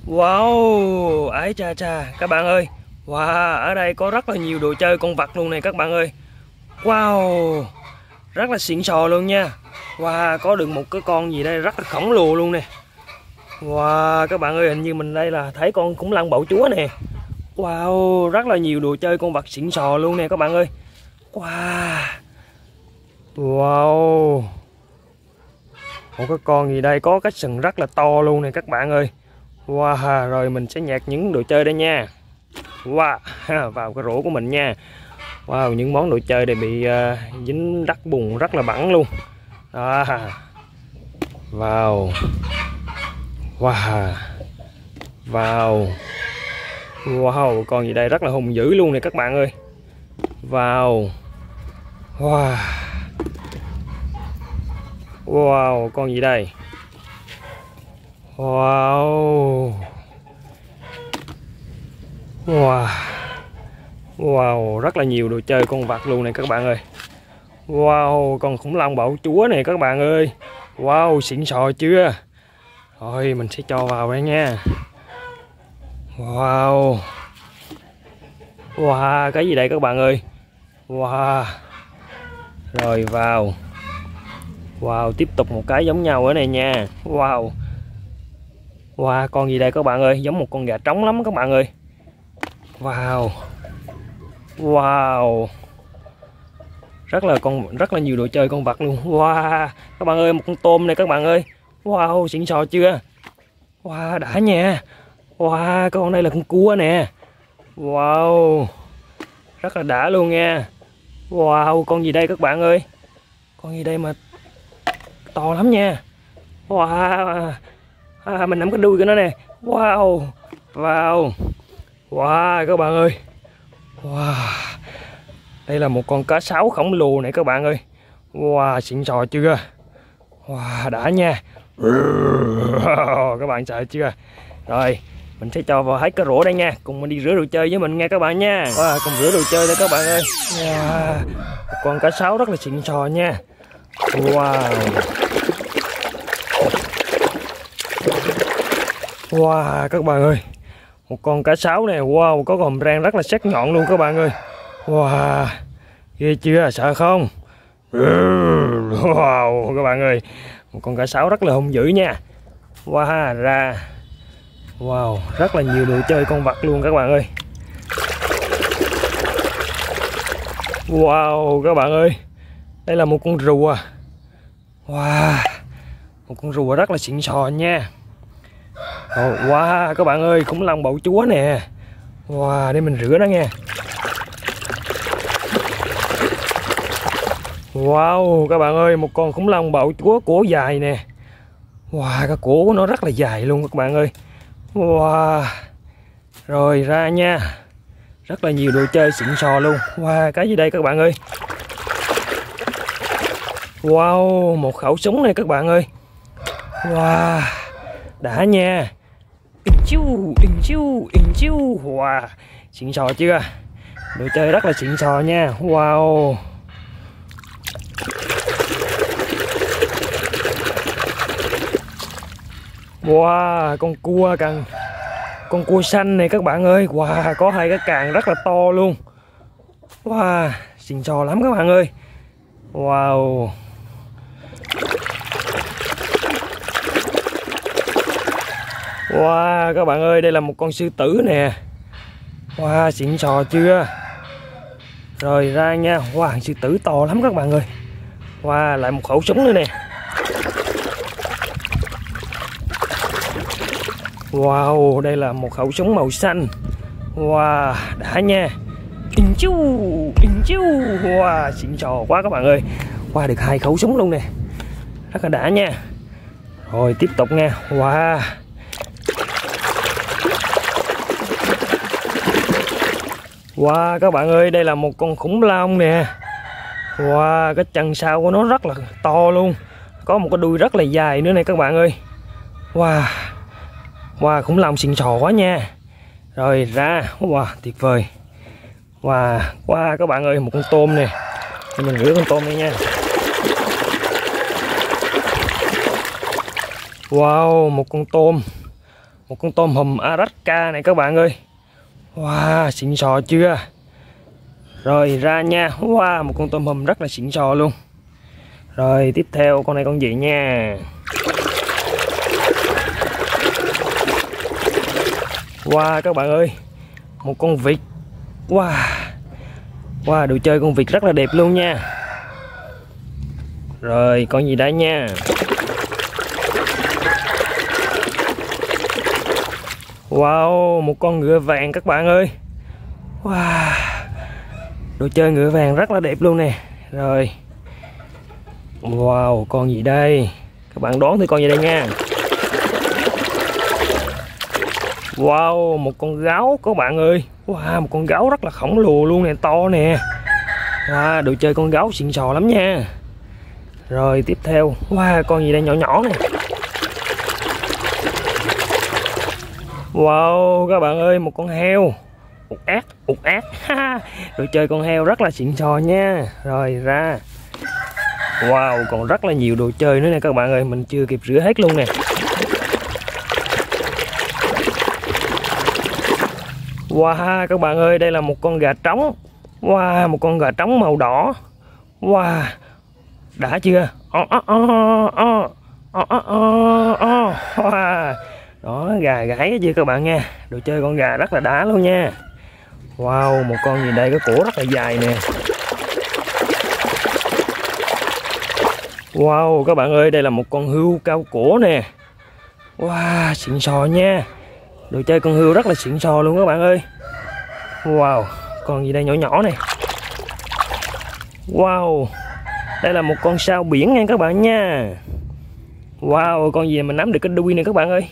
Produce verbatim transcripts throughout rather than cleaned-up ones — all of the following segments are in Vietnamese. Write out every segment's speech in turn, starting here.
Wow, ấy cha cha các bạn ơi. Wow, ở đây có rất là nhiều đồ chơi con vật luôn này các bạn ơi. Wow, rất là xịn sò luôn nha. Wow, có được một cái con gì đây rất là khổng lồ luôn nè. Wow, các bạn ơi, hình như mình đây là thấy con khủng long bạo chúa nè. Wow, rất là nhiều đồ chơi con vật xịn sò luôn nè các bạn ơi. Wow. Wow. Một cái con gì đây có cái sừng rất là to luôn nè các bạn ơi. Wow, rồi mình sẽ nhặt những đồ chơi đây nha. Wow, vào cái rổ của mình nha. Wow, những món đồ chơi này bị uh, dính đất bùn rất là bẩn luôn. Đó. Wow. Wow. Wow. Wow, con gì đây rất là hung dữ luôn nè các bạn ơi. Wow. Wow. Wow, con gì đây? Wow. Wow. Wow, rất là nhiều đồ chơi con vật luôn này các bạn ơi. Wow, con khủng long bạo chúa này các bạn ơi. Wow, xịn sò chưa? Rồi mình sẽ cho vào đây nha. Wow. Wow, cái gì đây các bạn ơi? Wow. Rồi vào. Wow, tiếp tục một cái giống nhau ở này nha. Wow. Wow, con gì đây các bạn ơi? Giống một con gà trống lắm các bạn ơi. Wow. Wow. Rất là con rất là nhiều đồ chơi con vật luôn. Wow, các bạn ơi, một con tôm này các bạn ơi. Wow, xịn sò chưa? Wow, đã nha. Wow, con đây là con cua nè. Wow. Rất là đã luôn nha. Wow, con gì đây các bạn ơi? Con gì đây mà to lắm nha. Wow. À, mình nắm cái đuôi của nó nè. Wow. Wow. Wow các bạn ơi. Wow. Đây là một con cá sấu khổng lồ này các bạn ơi. Wow, xịn sò chưa? Wow, đã nha. Wow, các bạn sợ chưa? Rồi, mình sẽ cho vào hết cái rổ đây nha. Cùng mình đi rửa đồ chơi với mình nha các bạn nha. Wow, cùng rửa đồ chơi đây các bạn ơi. Wow, một con cá sấu rất là xịn sò nha. Wow. Wow các bạn ơi, một con cá sấu này. Wow, có hàm răng rất là sắc nhọn luôn các bạn ơi. Wow, ghê chưa, sợ không? Wow các bạn ơi, một con cá sấu rất là hung dữ nha. Wow, ra. Wow, rất là nhiều đồ chơi con vật luôn các bạn ơi. Wow các bạn ơi, đây là một con rùa. Wow, một con rùa rất là xịn sò nha. Oh, wow các bạn ơi, khủng long bạo chúa nè. Wow, để mình rửa nó nha. Wow các bạn ơi, một con khủng long bạo chúa cổ dài nè. Wow, cái cổ của nó rất là dài luôn các bạn ơi. Wow. Rồi ra nha. Rất là nhiều đồ chơi xịn sò luôn. Wow, cái gì đây các bạn ơi? Wow, một khẩu súng này các bạn ơi. Wow, đã nha. In chiu, in chiu, in chiu. Wow, xịn sò chưa? Đồ chơi rất là xịn sò nha. Wow. Wow, con cua càng con cua xanh này các bạn ơi. Wow, có hai cái càng rất là to luôn. Wow, xịn sò lắm các bạn ơi. Wow. Wow các bạn ơi, đây là một con sư tử nè. Wow, xịn sò chưa? Rồi ra nha. Wow, sư tử to lắm các bạn ơi. Wow, lại một khẩu súng nữa nè. Wow, đây là một khẩu súng màu xanh. Wow, đã nha. In chiu, in chiu. Wow, xịn sò quá các bạn ơi. Wow, được hai khẩu súng luôn nè. Rất là đã nha. Rồi tiếp tục nha. Wow. Wow các bạn ơi, đây là một con khủng long nè. Wow, cái chân sau của nó rất là to luôn. Có một cái đuôi rất là dài nữa này các bạn ơi. Wow. Wow, khủng long xịn sò quá nha. Rồi ra. Wow, tuyệt vời. Wow, wow các bạn ơi, một con tôm nè. Để mình rửa con tôm đây nha. Wow, một con tôm. Một con tôm hùm Alaska này các bạn ơi. Wow, xịn sò chưa? Rồi ra nha. Wow, một con tôm hùm rất là xịn sò luôn. Rồi tiếp theo con này con gì nha. Wow các bạn ơi, một con vịt. Wow, wow, đồ chơi con vịt rất là đẹp luôn nha. Rồi con gì đây nha. Wow, một con ngựa vàng các bạn ơi. Wow, đồ chơi ngựa vàng rất là đẹp luôn nè. Rồi wow, con gì đây? Các bạn đoán thử con gì đây nha. Wow, một con gấu các bạn ơi. Wow, một con gấu rất là khổng lồ luôn nè, to nè. Wow, đồ chơi con gấu xịn sò lắm nha. Rồi tiếp theo, wow, con gì đây nhỏ nhỏ nè. Wow các bạn ơi, một con heo. Ụt ác, ụt ác. Đồ chơi con heo rất là xịn sò nha. Rồi ra. Wow, còn rất là nhiều đồ chơi nữa nè các bạn ơi, mình chưa kịp rửa hết luôn nè. Wow các bạn ơi, đây là một con gà trống. Wow, một con gà trống màu đỏ. Wow, đã chưa? Oh, oh, oh, oh. Oh, oh, oh, oh. Wow. Đó, gà gáy chưa các bạn nha. Đồ chơi con gà rất là đã luôn nha. Wow, một con gì đây, cái cổ rất là dài nè. Wow các bạn ơi, đây là một con hươu cao cổ nè. Wow, xịn sò nha. Đồ chơi con hươu rất là xịn sò luôn các bạn ơi. Wow, con gì đây nhỏ nhỏ này. Wow, đây là một con sao biển nha các bạn nha. Wow, con gì mình nắm được cái đuôi này các bạn ơi.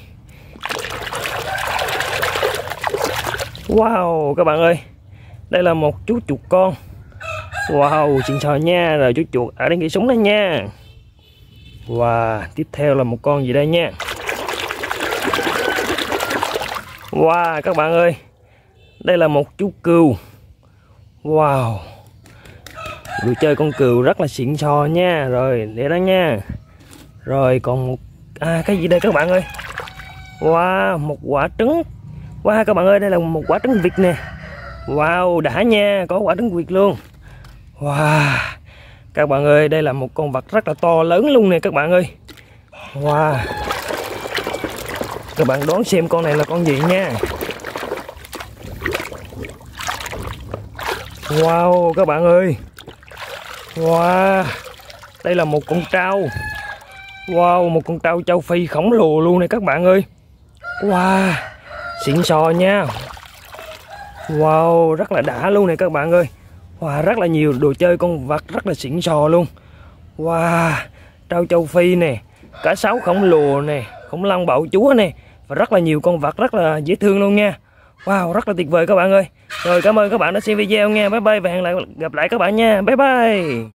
Wow các bạn ơi, đây là một chú chuột con. Wow, xịn sò nha. Rồi chú chuột ở đây cái súng đây nha. Wow, tiếp theo là một con gì đây nha. Wow các bạn ơi, đây là một chú cừu. Wow, đồ chơi con cừu rất là xịn sò nha. Rồi để đó nha. Rồi còn một à, cái gì đây các bạn ơi. Wow, một quả trứng. Wow các bạn ơi, đây là một quả trứng vịt nè. Wow, đã nha, có quả trứng vịt luôn. Wow các bạn ơi, đây là một con vật rất là to lớn luôn nè các bạn ơi. Wow, các bạn đoán xem con này là con gì nha. Wow các bạn ơi. Wow, đây là một con trâu. Wow, một con trâu châu Phi khổng lồ luôn nè các bạn ơi. Wow, xịn sò nha. Wow, rất là đã luôn nè các bạn ơi. Wow, rất là nhiều đồ chơi con vật rất là xịn sò luôn. Wow, trâu châu Phi nè, cá sấu khổng lồ nè, khủng long bạo chúa nè, và rất là nhiều con vật rất là dễ thương luôn nha. Wow, rất là tuyệt vời các bạn ơi. Rồi cảm ơn các bạn đã xem video nha. Bye bye và hẹn lại gặp lại các bạn nha. Bye bye.